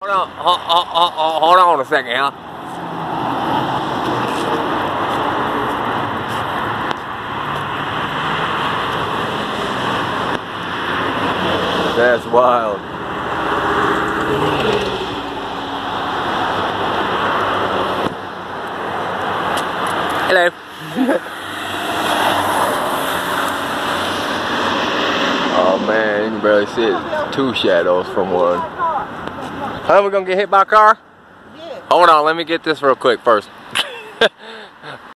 Hold on a second, huh? That's wild. Hello. Oh man, you can barely see it. Two shadows from one. Huh, we gonna get hit by a car? Yeah. Hold on, let me get this real quick first.